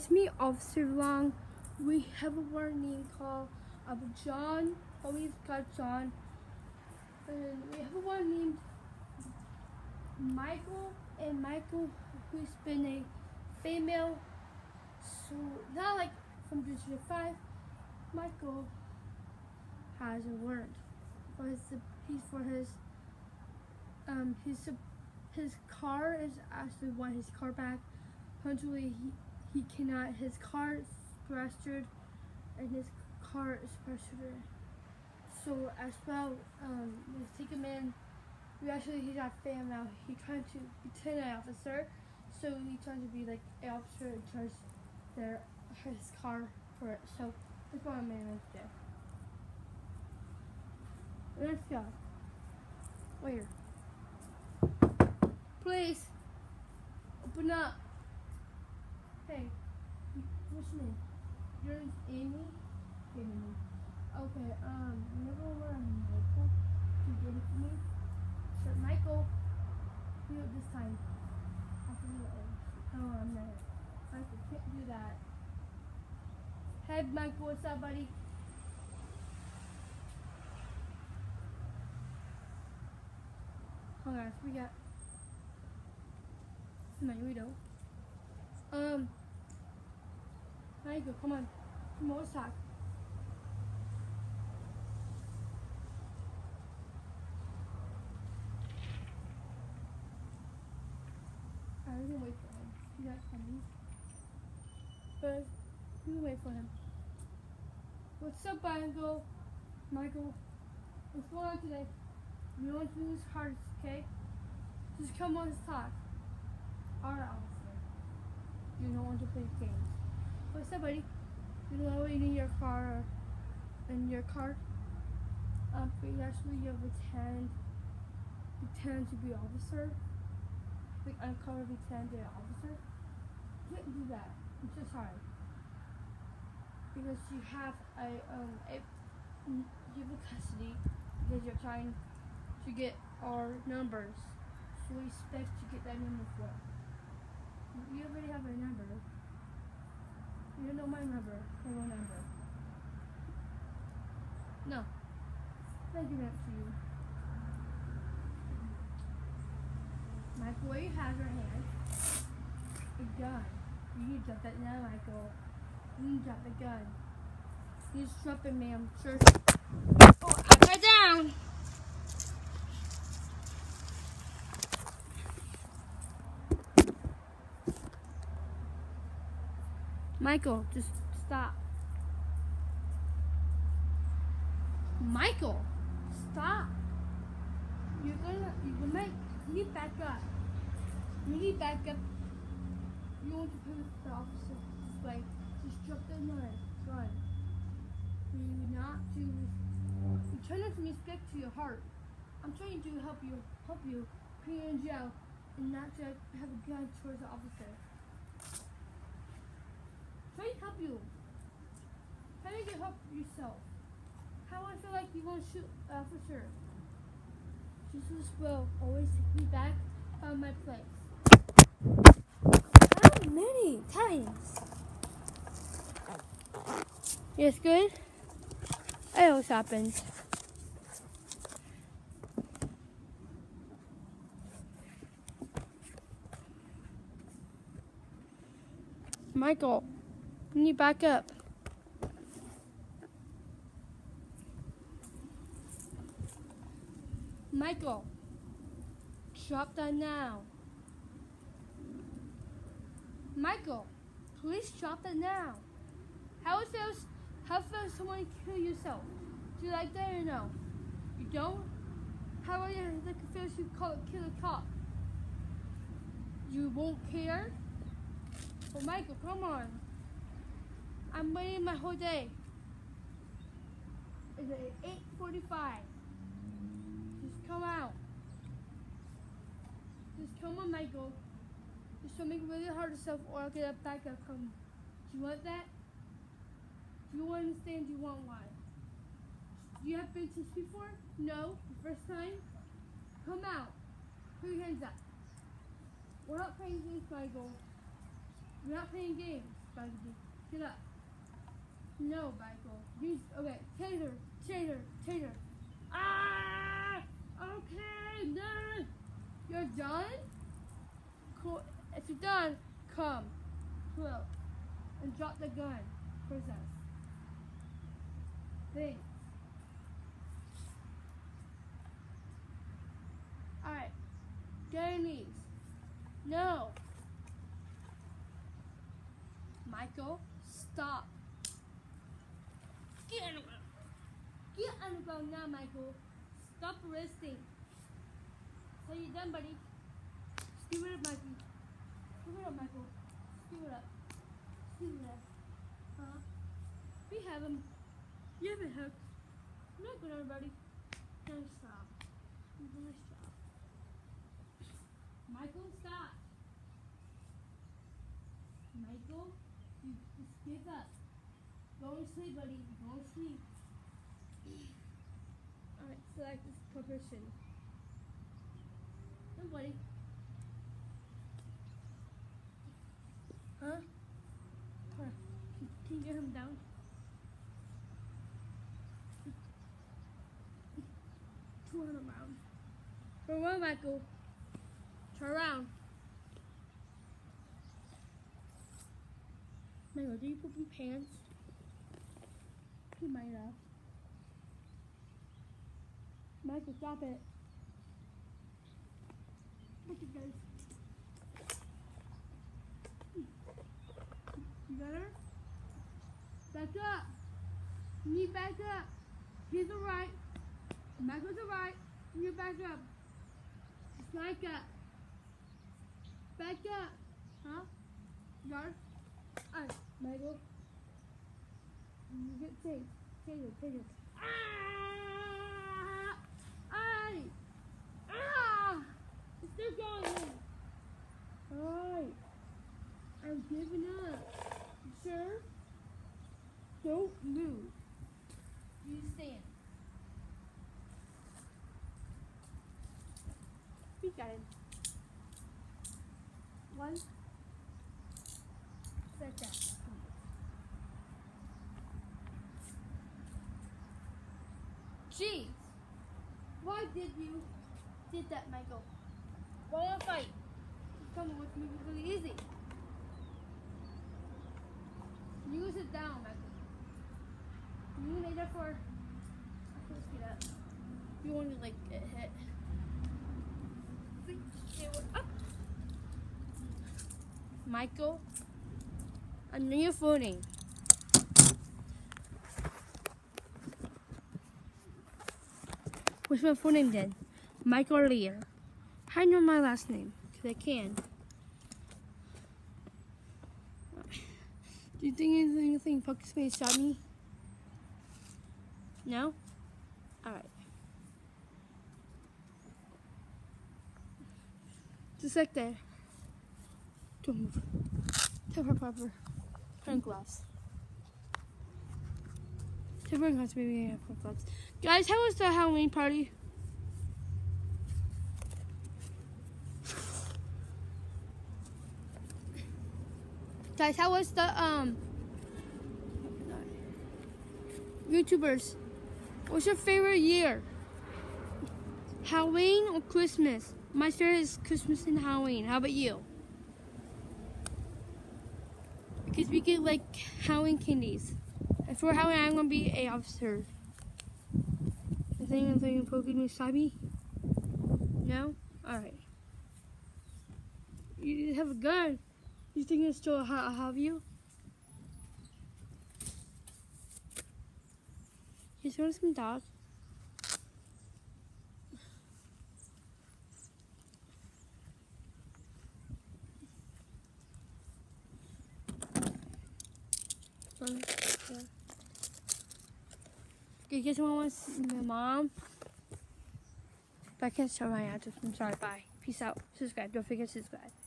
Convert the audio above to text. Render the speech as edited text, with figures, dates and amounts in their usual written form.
It's me, Officer Long. We have a warning call of John. Always got John. And we have a one named Michael. And Michael, who's been a female. So, not like from District 5. Michael hasn't learned. His car is actually want his car back. Unfortunately, he cannot. His car is registered, and his car is registered. So as well, we take him in. He's not fan now. He's trying to pretend an officer. So he's trying to be like an officer in charge his car for it. So that's what I'm managed there. Let's go. Where? Please open up. Hey, what's your name? Your name's Amy? Amy. Okay, never mind, Michael. You get it for me? Sure, Michael. Do it this time. I'll do it. Oh, I'm not. Michael, can't do that. Hey, Michael, what's up, buddy? Hold on, we got. No, we don't. Michael, come on. Come on, let's talk. I'm gonna wait for him. He's not coming. But I'm gonna wait for him. What's up, Michael? Michael, what's going on today? You don't want to lose hearts, okay? Just come on, let's talk. Alright, officer. You don't want to play games. What's up, buddy? You know what you need your car in your car? Actually you pretend to be officer. Like uncover pretend to be officer. You can't do that. I'm so sorry. Because you have custody because you're trying to get our numbers. So we expect to get that number for. You already have a number. You know my number. My phone number. No. I'll give that to you. Michael, where you have your hand? A gun. You need to drop that now, Michael. You need to drop the gun. You just drop it, ma'am. Sure. Oh, upside down! Michael, just stop. Michael, stop. You need back up. You need back up. You want to put the officer this way. Just drop the gun. You not to. You try not to respect to your heart. I'm trying to help you put you in jail and not to have a gun towards the officer. Try to help you. Try to help yourself. How I feel like you won't shoot officer. Jesus will always take me back on my place. How many times? Yes, good? It always happens. Michael, you need back up. Michael, drop that now. Michael, please drop that now. How feels someone kill yourself? Do you like that or no? You don't? How are you like it feels you kill a cop? You won't care? Well, Michael, come on. I'm waiting my whole day. It's 8:45. Just come out. Just come on, Michael. Just don't make it really hard yourself or I'll get a backup come. Do you want that? Do you understand? Do you want why? You have been to before? No? The first time? Come out. Put your hands up. We're not playing games, Michael. We're not playing games. Spaghetti. Get up. No, Michael. Okay, Tater. Ah! Okay, done. You're done? Cool. If you're done, come. Close. And drop the gun. Princess. Thanks. Alright. Get on your knees. No. Michael, stop. Get on the ground. Get on the ground now, Michael. Stop resting. So you're done, buddy. Scoop it up, Mikey. Scoop it up, Michael. Scoop it up. Scoop it up. Huh? We have him. You have it hooked. Not good, everybody. Nice job. Nice job. Michael, stop. Michael, you just give up. Go to sleep, buddy. Go to sleep. Alright, select this position. No, buddy. Huh? Can you get him down? Turn around. Turn around, Michael. Turn around. Michael, do you poop in pants? He might have. Michael, stop it. Look at this. You got her? Back up. You need back up. He's alright. Michael's alright. You back up. Just back up. Back up. Huh? You got her? Alright, Michael. You get safe. Take it. Ah! Ay! Ah! It's still going in. Alright. I'm giving up. You sure? Don't move. You stand. We got him. One. Set that. Jeez. Why did you did that, Michael? Why not fight? Come with me really easy. You go sit down, Michael. You lay there for. Let's get up. You want to like get hit. Okay, we're up. Michael, I know you're phoning. What's my full name then? Michael Lear. How do you know my last name? Because I can. Do you think anything Focus may stop me? No? Alright. Just like that. Don't move. Tell her proper. Put on gloves. Tell her gloves, maybe I have put gloves. Guys, how was the Halloween party? Guys, how was the YouTubers? What's your favorite year? Halloween or Christmas? My favorite is Christmas and Halloween. How about you? Because we get like Halloween candies. And for Halloween, I'm gonna be a officer. I think I'm thinking Pokemon Sabi. No? Alright. You have a gun. You think it's still have you? You want some dog? Yeah. You guys want to see my mom? But I can't show my address. I'm sorry. Bye. Peace out. Subscribe. Don't forget to subscribe.